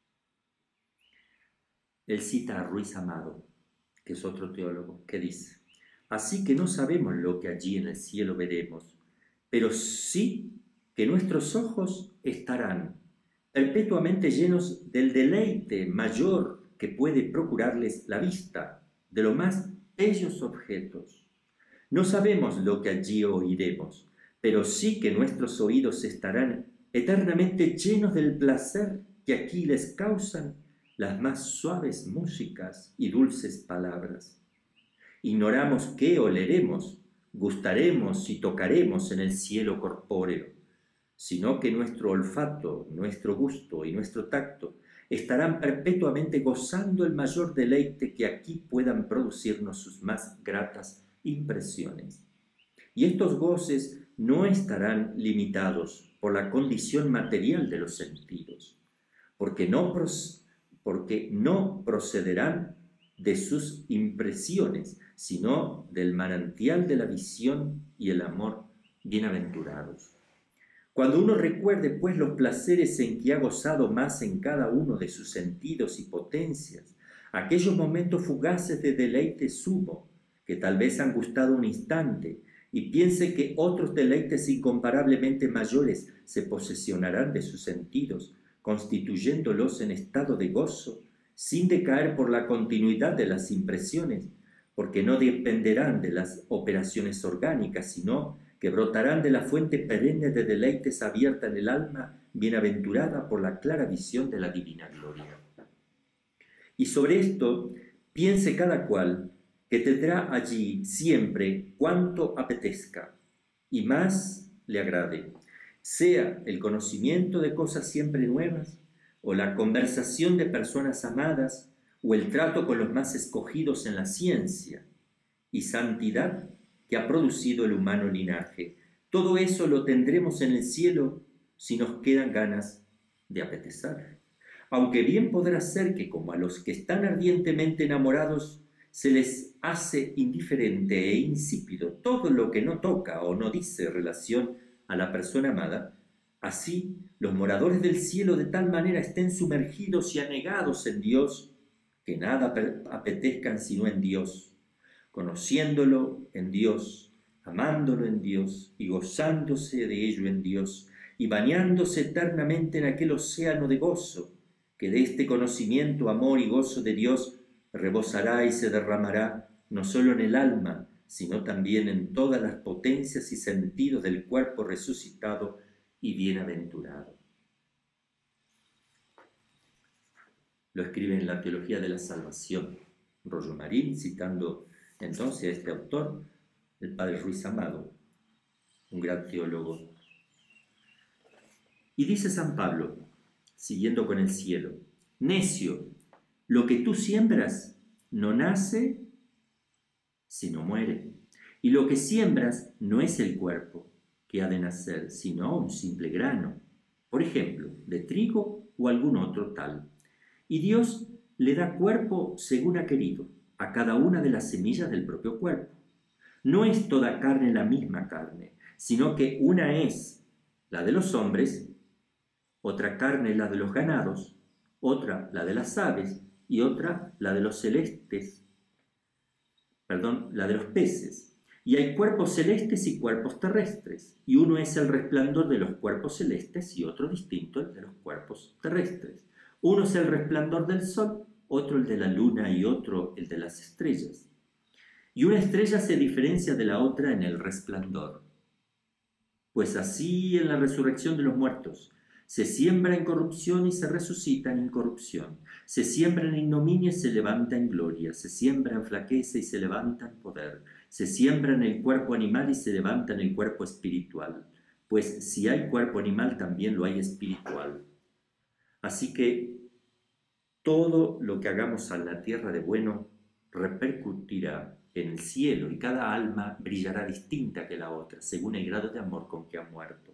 él cita a Ruiz Amado, que es otro teólogo, que dice: así que no sabemos lo que allí en el cielo veremos, pero sí que nuestros ojos estarán perpetuamente llenos del deleite mayor que puede procurarles la vista de los más bellos objetos. No sabemos lo que allí oiremos, pero sí que nuestros oídos estarán eternamente llenos del placer que aquí les causan las más suaves músicas y dulces palabras. Ignoramos qué oleremos, gustaremos y tocaremos en el cielo corpóreo, sino que nuestro olfato, nuestro gusto y nuestro tacto estarán perpetuamente gozando el mayor deleite que aquí puedan producirnos sus más gratas impresiones. Y estos goces no estarán limitados por la condición material de los sentidos, porque no procederán de sus impresiones, sino del manantial de la visión y el amor bienaventurados. Cuando uno recuerde, pues, los placeres en que ha gozado más en cada uno de sus sentidos y potencias, aquellos momentos fugaces de deleite sumo, que tal vez han gustado un instante, y piense que otros deleites incomparablemente mayores se posesionarán de sus sentidos, constituyéndolos en estado de gozo, sin decaer por la continuidad de las impresiones, porque no dependerán de las operaciones orgánicas, sino que brotarán de la fuente perenne de deleites abierta en el alma, bienaventurada por la clara visión de la divina gloria. Y sobre esto piense cada cual que tendrá allí siempre cuanto apetezca y más le agrade, sea el conocimiento de cosas siempre nuevas, o la conversación de personas amadas, o el trato con los más escogidos en la ciencia y santidad que ha producido el humano linaje. Todo eso lo tendremos en el cielo si nos quedan ganas de apetecer. Aunque bien podrá ser que, como a los que están ardientemente enamorados, se les hace indiferente e insípido todo lo que no toca o no dice relación a la persona amada, así los moradores del cielo de tal manera estén sumergidos y anegados en Dios, que nada apetezcan sino en Dios, conociéndolo en Dios, amándolo en Dios y gozándose de ello en Dios, y bañándose eternamente en aquel océano de gozo, que de este conocimiento, amor y gozo de Dios rebosará y se derramará no solo en el alma, sino también en todas las potencias y sentidos del cuerpo resucitado y bienaventurado. Lo escribe en la Teología de la Salvación Rollo Marín, citando entonces a este autor, el padre Ruiz Amado, un gran teólogo. Y dice San Pablo, siguiendo con el cielo: necio, lo que tú siembras no nace, sino muere. Y lo que siembras no es el cuerpo que ha de nacer, sino un simple grano, por ejemplo, de trigo o algún otro tal. Y Dios le da cuerpo según ha querido a cada una de las semillas del propio cuerpo. No es toda carne la misma carne, sino que una es la de los hombres, otra carne la de los ganados, otra la de las aves y otra la de los la de los peces. Y hay cuerpos celestes y cuerpos terrestres, y uno es el resplandor de los cuerpos celestes y otro distinto el de los cuerpos terrestres. Uno es el resplandor del sol, otro el de la luna y otro el de las estrellas. Y una estrella se diferencia de la otra en el resplandor. Pues así en la resurrección de los muertos, se siembra en corrupción y se resucita en incorrupción. Se siembra en ignominia y se levanta en gloria. Se siembra en flaqueza y se levanta en poder. Se siembra en el cuerpo animal y se levanta en el cuerpo espiritual. Pues si hay cuerpo animal, también lo hay espiritual. Así que todo lo que hagamos en la tierra de bueno repercutirá en el cielo y cada alma brillará distinta que la otra, según el grado de amor con que ha muerto.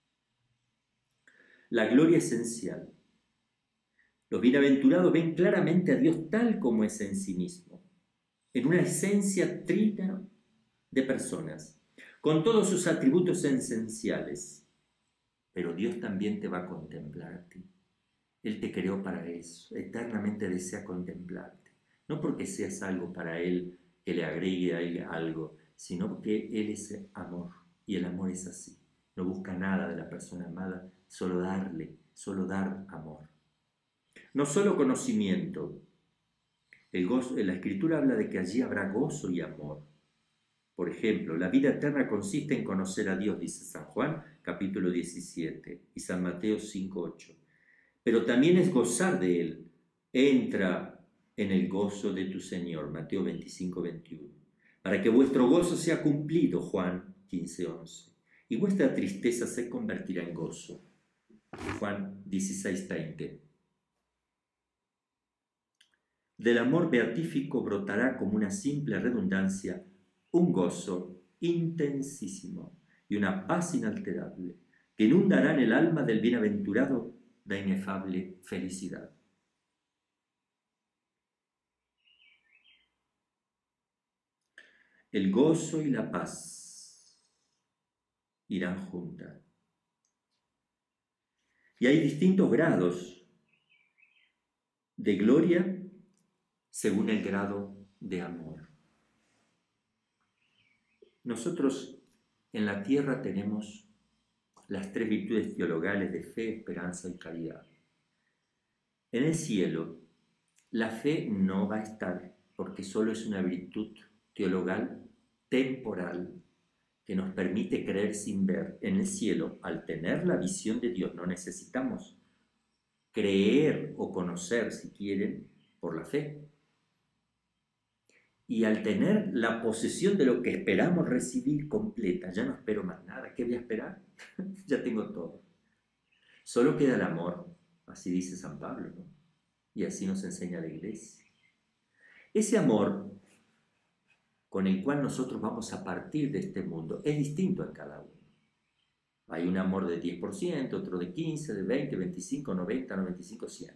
La gloria esencial. Los bienaventurados ven claramente a Dios tal como es en sí mismo, en una esencia trina de personas, con todos sus atributos esenciales. Pero Dios también te va a contemplar a ti. Él te creó para eso, eternamente desea contemplarte. No porque seas algo para Él que le agregue a Él algo, sino porque Él es amor, y el amor es así. No busca nada de la persona amada, solo dar amor. No solo conocimiento. El gozo, la Escritura habla de que allí habrá gozo y amor. Por ejemplo, la vida eterna consiste en conocer a Dios, dice San Juan, capítulo 17, y San Mateo 5:8. Pero también es gozar de Él. Entra en el gozo de tu Señor, Mateo 25:21. Para que vuestro gozo sea cumplido, Juan 15:11. Y vuestra tristeza se convertirá en gozo, Juan 16:20. Del amor beatífico brotará como una simple redundancia un gozo intensísimo y una paz inalterable que inundarán el alma del bienaventurado de inefable felicidad. El gozo y la paz irán juntas. Y hay distintos grados de gloria según el grado de amor. Nosotros en la tierra tenemos las tres virtudes teologales de fe, esperanza y caridad. En el cielo, la fe no va a estar porque solo es una virtud teologal temporal que nos permite creer sin ver. En el cielo, al tener la visión de Dios, no necesitamos creer o conocer, si quieren, por la fe. Y al tener la posesión de lo que esperamos recibir completa, ya no espero más nada. ¿Qué voy a esperar? Ya tengo todo. Solo queda el amor, así dice San Pablo, ¿no? Y así nos enseña la Iglesia. Ese amor con el cual nosotros vamos a partir de este mundo es distinto en cada uno. Hay un amor de 10%, otro de 15%, de 20%, 25%, 90%, 95%, 100%.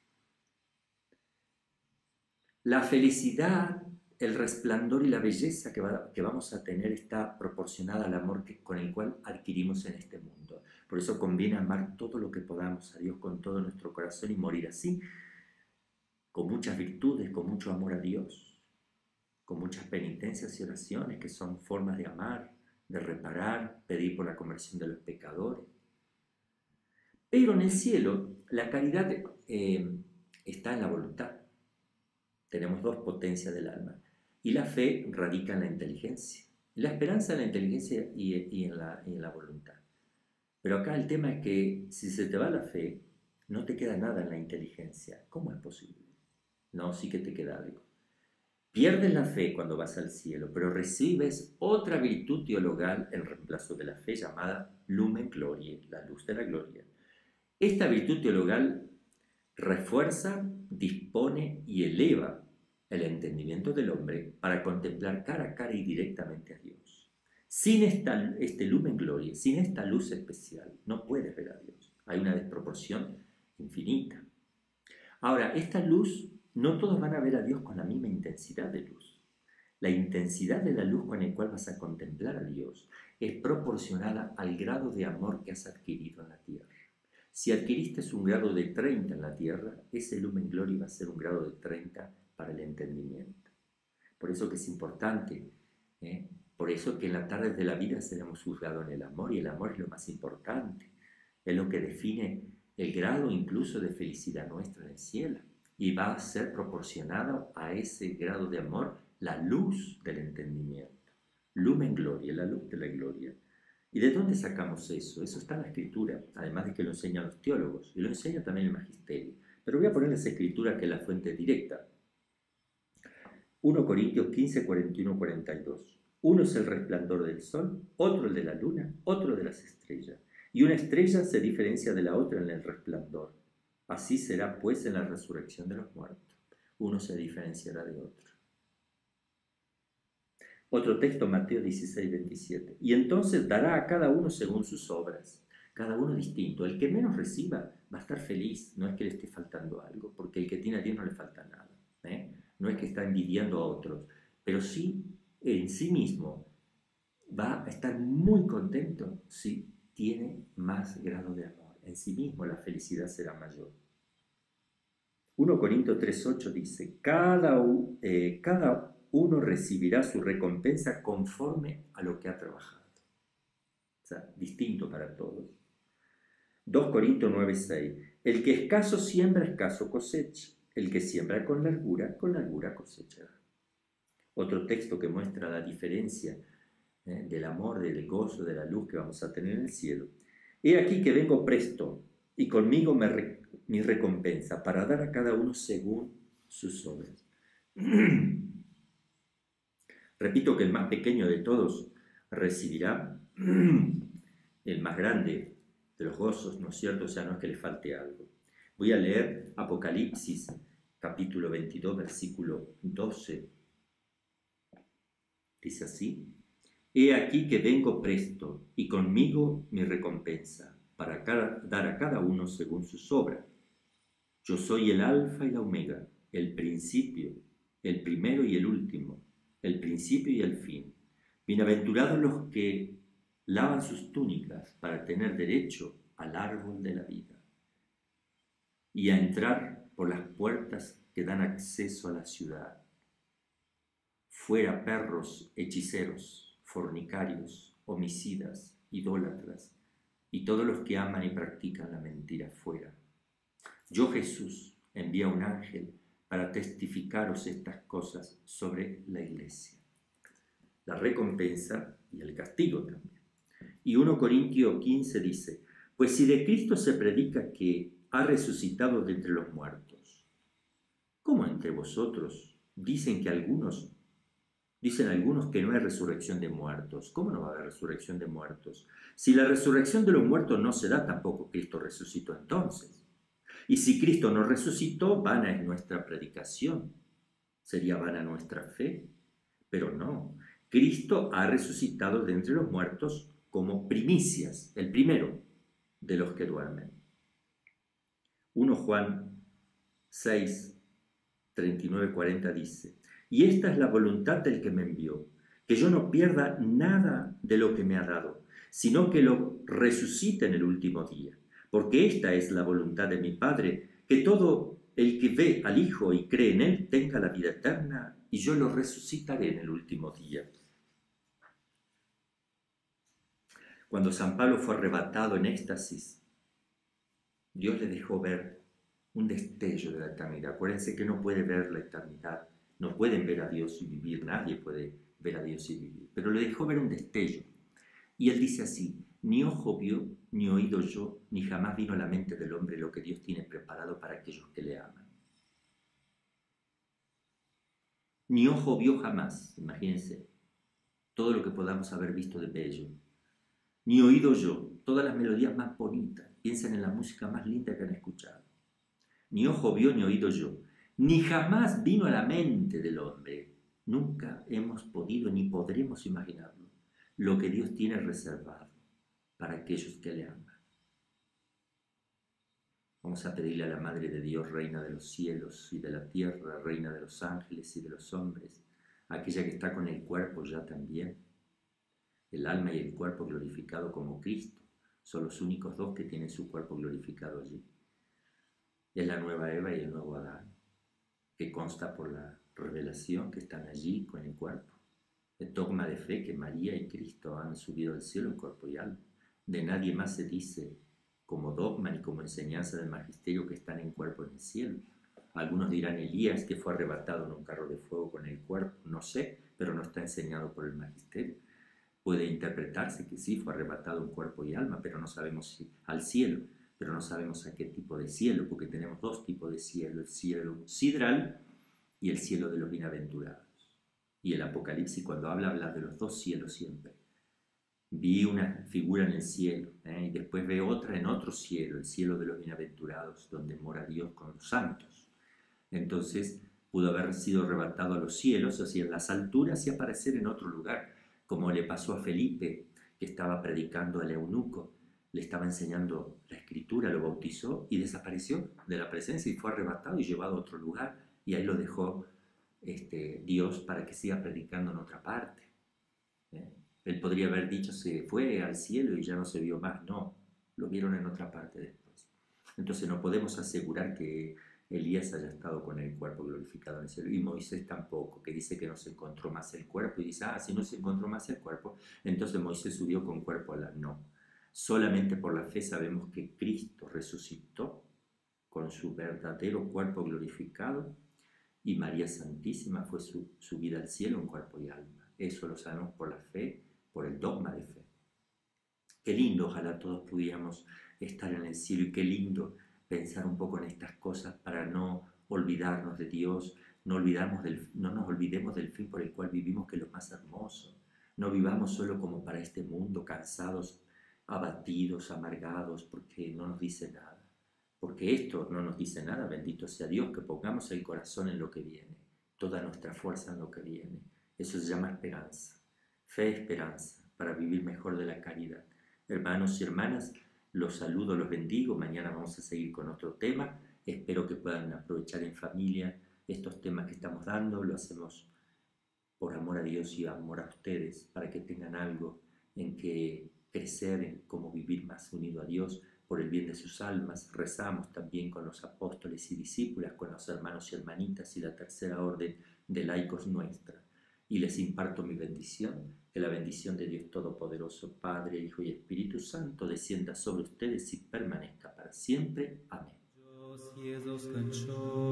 La felicidad, el resplandor y la belleza que vamos a tener está proporcionada al amor con el cual adquirimos en este mundo. Por eso conviene amar todo lo que podamos a Dios con todo nuestro corazón y morir así, con muchas virtudes, con mucho amor a Dios, con muchas penitencias y oraciones que son formas de amar, de reparar, pedir por la conversión de los pecadores. Pero en el cielo la caridad está en la voluntad. Tenemos dos potencias del alma. Y la fe radica en la inteligencia. La esperanza en la inteligencia y en la voluntad. Pero acá el tema es que si se te va la fe, no te queda nada en la inteligencia. ¿Cómo es posible? No, sí que te queda algo. Pierdes la fe cuando vas al cielo, pero recibes otra virtud teologal en reemplazo de la fe llamada lumen gloriae, la luz de la gloria. Esta virtud teologal refuerza, dispone y eleva el entendimiento del hombre para contemplar cara a cara y directamente a Dios. Sin este lumen gloria, sin esta luz especial, no puedes ver a Dios. Hay una desproporción infinita. Ahora, esta luz, no todos van a ver a Dios con la misma intensidad de luz. La intensidad de la luz con la cual vas a contemplar a Dios es proporcionada al grado de amor que has adquirido en la tierra. Si adquiriste un grado de 30 en la tierra, ese lumen gloria va a ser un grado de 30 para el entendimiento. Por eso que es importante Por eso que en las tardes de la vida seremos juzgados en el amor, y el amor es lo más importante, es lo que define el grado incluso de felicidad nuestra en el cielo, y va a ser proporcionado a ese grado de amor la luz del entendimiento, lumen gloria, la luz de la gloria. ¿Y de dónde sacamos eso? Eso está en la Escritura, además de que lo enseñan los teólogos, y lo enseña también el Magisterio. Pero voy a poner esa Escritura que es la fuente directa. 1 Corintios 15, 41, 42. Uno es el resplandor del sol, otro el de la luna, otro de las estrellas. Y una estrella se diferencia de la otra en el resplandor. Así será pues en la resurrección de los muertos. Uno se diferenciará de otro. Otro texto, Mateo 16, 27. Y entonces dará a cada uno según sus obras, cada uno distinto. El que menos reciba va a estar feliz, no es que le esté faltando algo, porque el que tiene a Dios no le falta nada. No es que está envidiando a otros, pero sí en sí mismo va a estar muy contento si tiene más grado de amor. En sí mismo la felicidad será mayor. 1 Corintios 3:8 dice, cada uno recibirá su recompensa conforme a lo que ha trabajado. O sea, distinto para todos. 2 Corintios 9:6, el que escaso siembra, escaso cosecha. El que siembra con largura cosechará. Otro texto que muestra la diferencia del amor, del gozo, de la luz que vamos a tener en el cielo. He aquí que vengo presto, y conmigo mi recompensa, para dar a cada uno según sus obras. Repito que el más pequeño de todos recibirá el más grande de los gozos, ¿no es cierto? O sea, no es que le falte algo. Voy a leer Apocalipsis, capítulo 22, versículo 12. Dice así: He aquí que vengo presto, y conmigo mi recompensa, para dar a cada uno según sus obras. Yo soy el Alfa y la Omega, el principio, el primero y el último, el principio y el fin. Bienaventurados los que lavan sus túnicas para tener derecho al árbol de la vida y a entrar por las puertas que dan acceso a la ciudad. Fuera perros, hechiceros, fornicarios, homicidas, idólatras y todos los que aman y practican la mentira fuera. Yo, Jesús, envía un ángel para testificaros estas cosas sobre la iglesia. La recompensa y el castigo también. Y 1 Corintios 15 dice, pues si de Cristo se predica que ha resucitado de entre los muertos, ¿cómo entre vosotros dicen algunos que no hay resurrección de muertos? ¿Cómo no va a haber resurrección de muertos? Si la resurrección de los muertos no se da, tampoco Cristo resucitó entonces. Y si Cristo no resucitó, vana es nuestra predicación, sería vana nuestra fe, pero no. Cristo ha resucitado de entre los muertos como primicias, el primero de los que duermen. 1 Juan 6, 39, 40 dice, y esta es la voluntad del que me envió, que yo no pierda nada de lo que me ha dado, sino que lo resucite en el último día. Porque esta es la voluntad de mi Padre, que todo el que ve al Hijo y cree en Él tenga la vida eterna, y yo lo resucitaré en el último día. Cuando San Pablo fue arrebatado en éxtasis, Dios le dejó ver un destello de la eternidad. Acuérdense que no puede ver la eternidad, no pueden ver a Dios y vivir, nadie puede ver a Dios y vivir, pero le dejó ver un destello. Y él dice así, ni ojo vio, ni oído yo, ni jamás vino a la mente del hombre lo que Dios tiene preparado para aquellos que le aman. Ni ojo vio jamás, imagínense, todo lo que podamos haber visto de bello. Ni oído yo, todas las melodías más bonitas, piensen en la música más linda que han escuchado. Ni ojo vio, ni oído yo, ni jamás vino a la mente del hombre. Nunca hemos podido ni podremos imaginarlo, lo que Dios tiene reservado para aquellos que le aman. Vamos a pedirle a la Madre de Dios, Reina de los cielos y de la tierra, Reina de los ángeles y de los hombres, aquella que está con el cuerpo ya también, el alma y el cuerpo glorificado como Cristo, son los únicos dos que tienen su cuerpo glorificado allí. Es la nueva Eva y el nuevo Adán, que consta por la revelación que están allí con el cuerpo. El dogma de fe que María y Cristo han subido al cielo en cuerpo y alma. De nadie más se dice como dogma ni como enseñanza del magisterio que están en cuerpo en el cielo. Algunos dirán Elías, que fue arrebatado en un carro de fuego con el cuerpo, no sé, pero no está enseñado por el magisterio. Puede interpretarse que sí, fue arrebatado en cuerpo y alma, pero no sabemos si al cielo, pero no sabemos a qué tipo de cielo, porque tenemos dos tipos de cielo, el cielo sidral y el cielo de los bienaventurados. Y el Apocalipsis cuando habla de los dos cielos siempre. Vi una figura en el cielo, y después ve otra en otro cielo, el cielo de los bienaventurados, donde mora Dios con los santos. Entonces pudo haber sido arrebatado a los cielos, o sea, en las alturas y aparecer en otro lugar, como le pasó a Felipe, que estaba predicando al eunuco, le estaba enseñando la escritura, lo bautizó y desapareció de la presencia y fue arrebatado y llevado a otro lugar, y ahí lo dejó Dios para que siga predicando en otra parte. ¿eh? Él podría haber dicho se fue al cielo y ya no se vio más, no, lo vieron en otra parte después. Entonces no podemos asegurar que Elías haya estado con el cuerpo glorificado en el cielo, y Moisés tampoco, que dice que no se encontró más el cuerpo, y dice, si no se encontró más el cuerpo, entonces Moisés subió con cuerpo a la... No, solamente por la fe sabemos que Cristo resucitó con su verdadero cuerpo glorificado, y María Santísima fue subida al cielo en cuerpo y alma. Eso lo sabemos por la fe, por el dogma de fe. Qué lindo, ojalá todos pudiéramos estar en el cielo, y qué lindo pensar un poco en estas cosas para no olvidarnos de Dios, no nos olvidemos del fin por el cual vivimos, que es lo más hermoso. No vivamos solo como para este mundo, cansados, abatidos, amargados, porque no nos dice nada. Porque esto no nos dice nada, bendito sea Dios, que pongamos el corazón en lo que viene, toda nuestra fuerza en lo que viene. Eso se llama esperanza, fe, esperanza, para vivir mejor de la caridad. Hermanos y hermanas, los saludo, los bendigo. Mañana vamos a seguir con otro tema. Espero que puedan aprovechar en familia estos temas que estamos dando. Lo hacemos por amor a Dios y amor a ustedes, para que tengan algo en que crecer, en cómo vivir más unido a Dios, por el bien de sus almas. Rezamos también con los apóstoles y discípulas, con los hermanos y hermanitas y la tercera orden de laicos nuestra. Y les imparto mi bendición, que la bendición de Dios Todopoderoso, Padre, Hijo y Espíritu Santo, descienda sobre ustedes y permanezca para siempre. Amén.